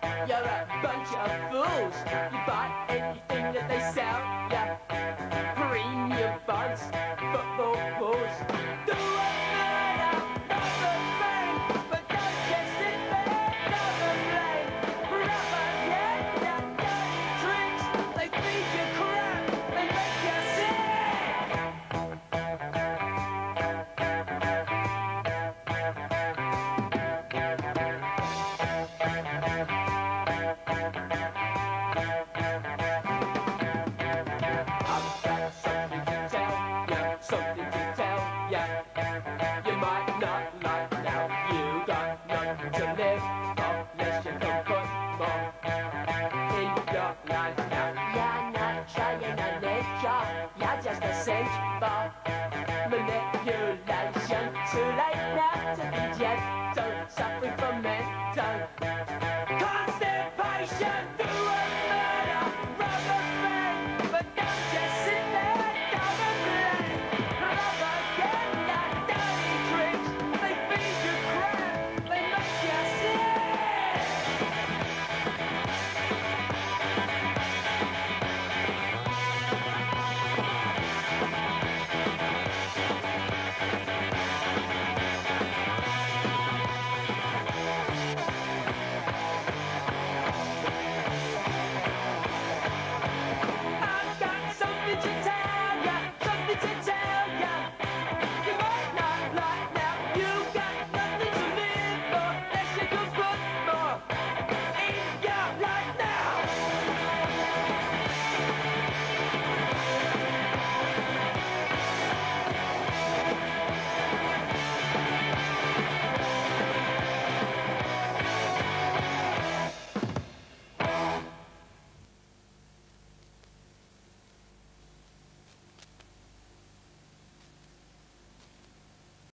You're a bunch of fools. You buy anything that they sell. Yeah, premium buzz, football balls. Do a murder, never brain, but don't get sick, never blame. Propaganda, dirty tricks. They feed you crap, they make you something to tell, yeah. You might not like now, you got nothing to live unless you can put more